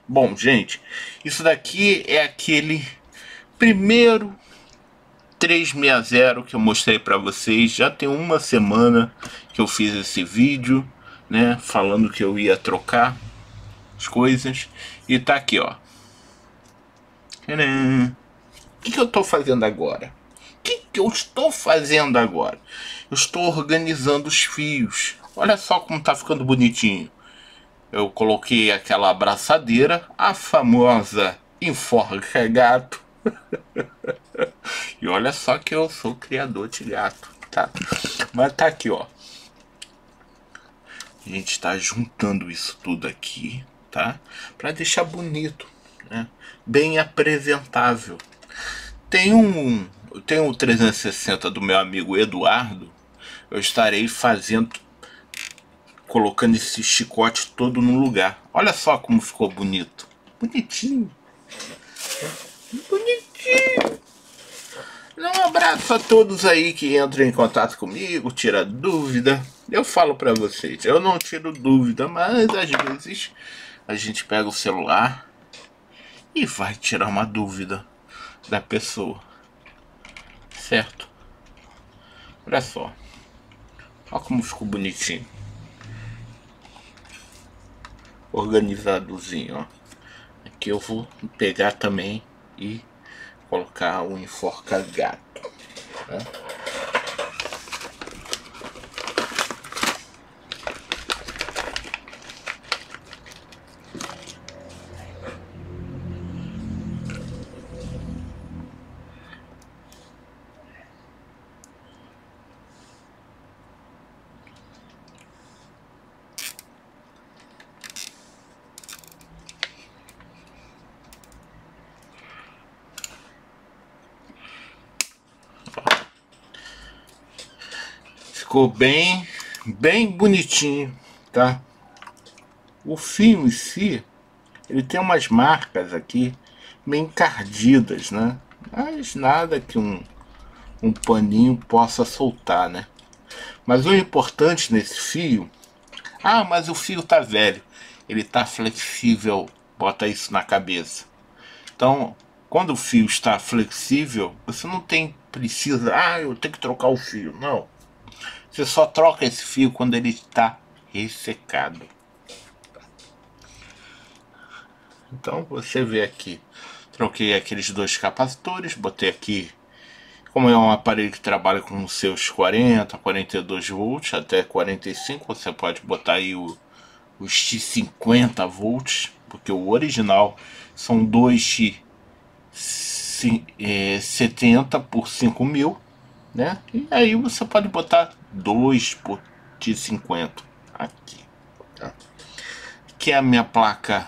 Bom, gente, isso daqui é aquele primeiro 360 que eu mostrei para vocês. Já tem uma semana que eu fiz esse vídeo, né, falando que eu ia trocar as coisas. E tá aqui, ó. Tcharam! O que eu estou fazendo agora? O que eu estou fazendo agora? Eu estou organizando os fios. Olha só como tá ficando bonitinho. Eu coloquei aquela abraçadeira, a famosa enforca gato. E olha só que eu sou criador de gato, tá? Mas tá aqui, ó. A gente está juntando isso tudo aqui, tá? Para deixar bonito, né? Bem apresentável. Tem o 360 do meu amigo Eduardo. Eu estarei fazendo, colocando esse chicote todo no lugar. Olha só como ficou bonito. Bonitinho. Bonitinho. Um abraço a todos aí que entram em contato comigo, tira dúvida. Eu falo pra vocês, eu não tiro dúvida, mas às vezes a gente pega o celular e vai tirar uma dúvida da pessoa. Certo? Olha só. Olha como ficou bonitinho. Organizadozinho, ó. Aqui eu vou pegar também e colocar o enforca gato, né? Ficou bem bonitinho, tá? O fio em si, ele tem umas marcas aqui meio encardidas, né? Mas nada que um paninho possa soltar, né? Mas o importante nesse fio... Ah, mas o fio tá velho. Ele tá flexível, bota isso na cabeça. Então, quando o fio está flexível, você não precisa... Ah, eu tenho que trocar o fio. Não. Você só troca esse fio quando ele está ressecado. Então você vê aqui, troquei aqueles dois capacitores, botei aqui, como é um aparelho que trabalha com seus 40, 42 volts, até 45, você pode botar aí os X50 volts, porque o original são 2X70 por 5.000, né? E aí você pode botar 2 por X50 aqui, tá? Que é a minha placa,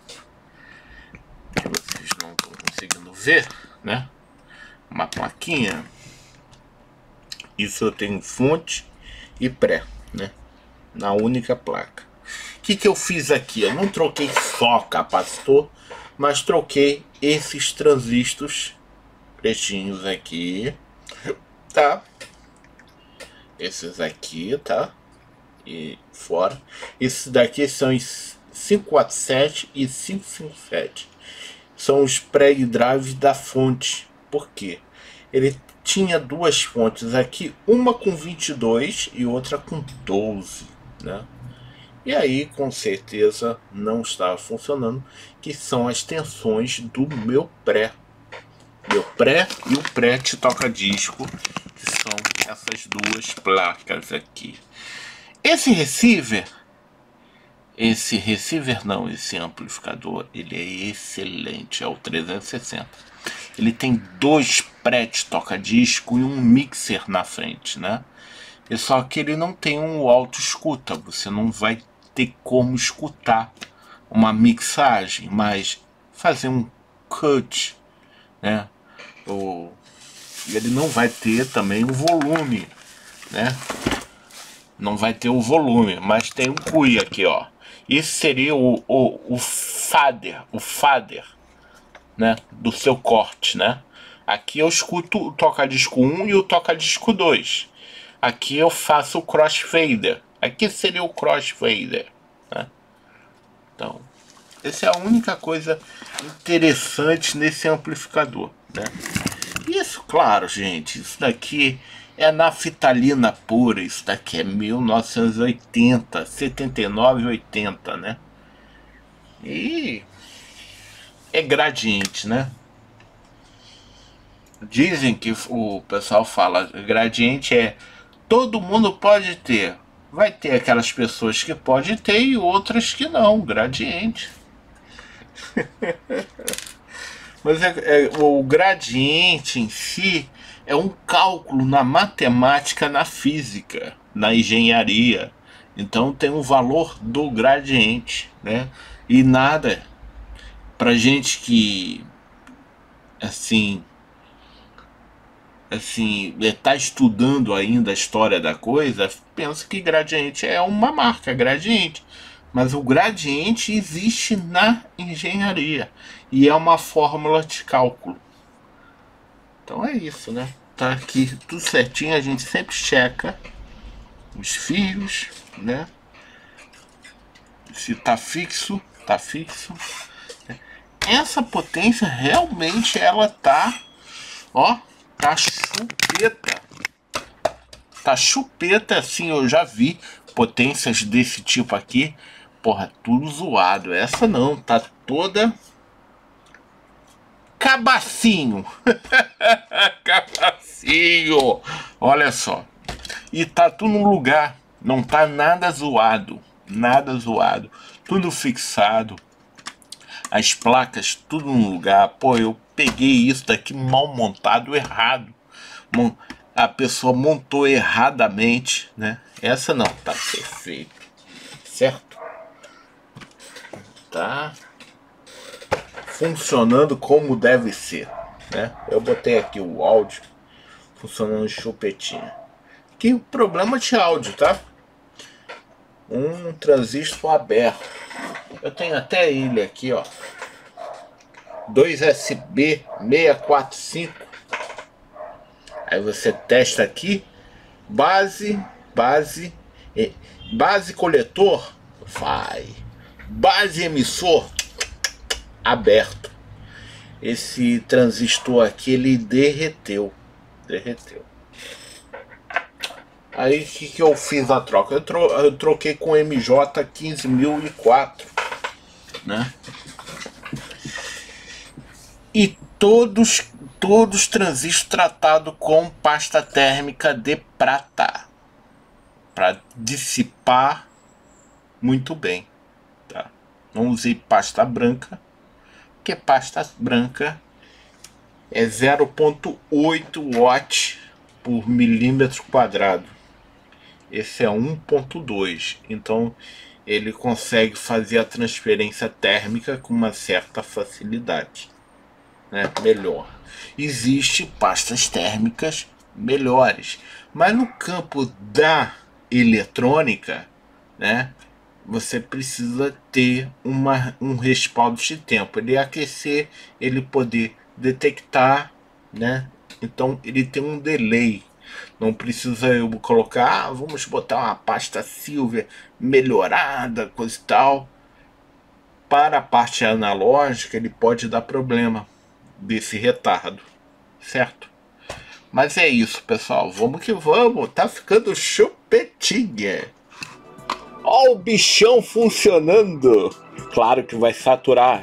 que vocês não estão conseguindo ver, né? Uma plaquinha. Isso eu tenho fonte e pré, né? Na única placa. O que eu fiz aqui? Eu não troquei só capacitor, mas troquei esses transistores pretinhos aqui, tá? Esses aqui, tá? E fora. Esses daqui são os 547 e 557. São os pré-drives da fonte. Por quê? Ele tinha duas fontes aqui, uma com 22 e outra com 12, né? E aí, com certeza, não estava funcionando, que são as tensões do meu pré. Meu pré e o pré de toca-disco, que são essas duas placas aqui. Esse amplificador, ele é excelente, é o 360. Ele tem dois pré de toca-disco e um mixer na frente, né? E só que ele não tem um auto-escuta, você não vai ter como escutar uma mixagem, mas fazer um cut, né? Ele não vai ter também o volume, né? Não vai ter o volume, mas tem um CUI aqui, ó. Esse seria o fader, né? Do seu corte, né? Aqui eu escuto o toca-disco 1 e o toca-disco 2. Aqui eu faço o crossfader. Aqui seria o crossfader, né? Então, Essa é a única coisa interessante nesse amplificador, né? Isso, claro, gente, isso daqui é naftalina pura, isso daqui é 1980, 79, 80, né? E é gradiente, né? Dizem que o pessoal fala, gradiente é todo mundo pode ter. Vai ter aquelas pessoas que podem ter e outras que não, gradiente. Mas o gradiente em si é um cálculo na matemática, na física, na engenharia. Então tem um valor do gradiente, né? E nada pra gente que assim tá estudando ainda a história da coisa, pensa que gradiente é uma marca, gradiente. Mas o gradiente existe na engenharia e é uma fórmula de cálculo. Então é isso, né? Tá aqui tudo certinho, a gente sempre checa os fios, né? Se tá fixo, tá fixo. Essa potência realmente ela tá, ó, tá chupeta. Tá chupeta, assim, eu já vi potências desse tipo aqui. Porra, tudo zoado. Essa não, tá toda cabacinho. Cabacinho. Olha só. E tá tudo no lugar. Não tá nada zoado. Nada zoado. Tudo fixado. As placas tudo no lugar. Pô, eu peguei isso daqui mal montado, errado. A pessoa montou erradamente, né? Essa não, tá perfeito. Certo? Tá funcionando como deve ser, né? Eu botei aqui o áudio funcionando chupetinha. Que problema de áudio, tá? Um transistor aberto. Eu tenho até ele aqui, ó. 2 USB 645. Aí você testa aqui. Base coletor, vai. Base emissor, aberto. Esse transistor aqui, ele derreteu. Aí o que eu fiz a troca? Eu troquei com MJ 15004, né? E todos transistores tratados com pasta térmica de prata para dissipar muito bem, tá? Não usei pasta branca, porque pasta branca é 0,8 watts por milímetro quadrado. Esse é 1,2, então ele consegue fazer a transferência térmica com uma certa facilidade, né? Melhor. Existem pastas térmicas melhores, mas no campo da eletrônica, né, você precisa ter um respaldo de tempo, ele aquecer, ele poder detectar, né? Então ele tem um delay. Não precisa eu colocar, vamos botar uma pasta silver melhorada, coisa e tal. Para a parte analógica ele pode dar problema desse retardo, certo? Mas é isso, pessoal, vamos que vamos, tá ficando chupetinha. Ó o bichão funcionando. Claro que vai saturar.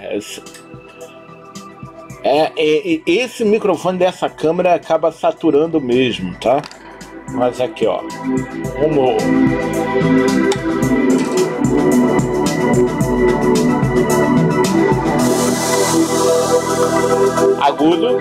Esse microfone dessa câmera acaba saturando mesmo, tá? Mas aqui, ó, vamos. Agudo.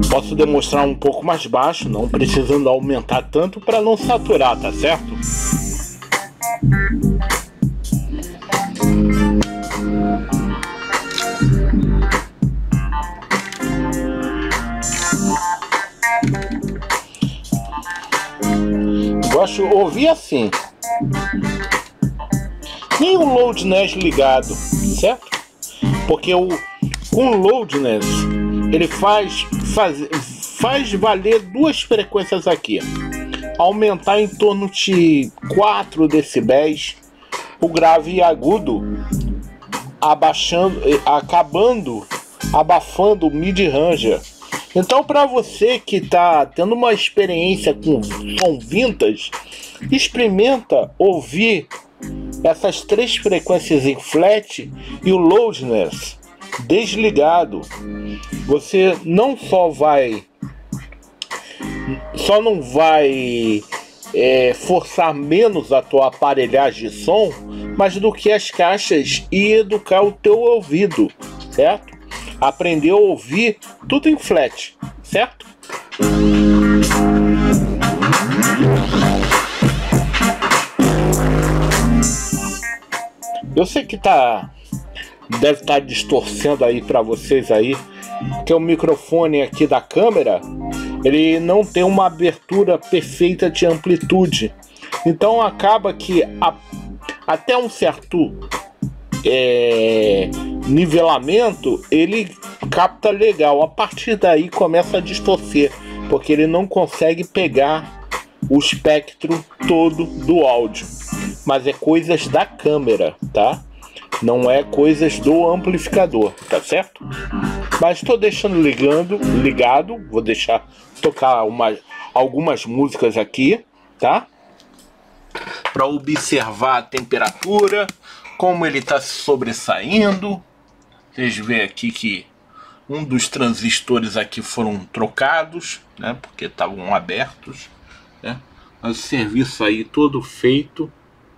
Posso demonstrar um pouco mais baixo, não precisando aumentar tanto para não saturar, tá certo? Gosto de ouvir assim. E o loudness ligado, certo? Porque o loudness ele faz valer duas frequências aqui. Aumentar em torno de 4 decibéis o grave e agudo, abafando o mid-ranger. Então, para você que está tendo uma experiência com som vintage, experimenta ouvir essas 3 frequências em flat e o loudness desligado. Você não vai forçar menos a tua aparelhagem de som, mas do que as caixas, e educar o teu ouvido, certo? Aprender a ouvir tudo em flat, certo? Eu sei que deve estar distorcendo aí para vocês aí, que o microfone aqui da câmera, ele não tem uma abertura perfeita de amplitude, então acaba que até um certo nivelamento ele capta legal, a partir daí começa a distorcer, porque ele não consegue pegar o espectro todo do áudio, mas é coisas da câmera, tá? Não é coisas do amplificador, tá certo? Mas estou deixando ligado, vou deixar tocar algumas músicas aqui, tá? Para observar a temperatura, como ele está se sobressaindo. Vocês veem aqui que um dos transistores aqui foram trocados, né? Porque estavam abertos, né? Mas o serviço aí todo feito.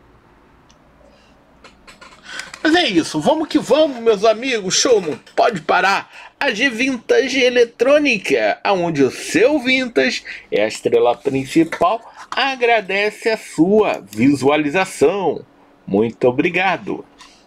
Mas é isso, vamos que vamos, meus amigos. Show não pode parar. A G Vintage Eletrônica, onde o seu Vintage é a estrela principal, agradece a sua visualização. Muito obrigado.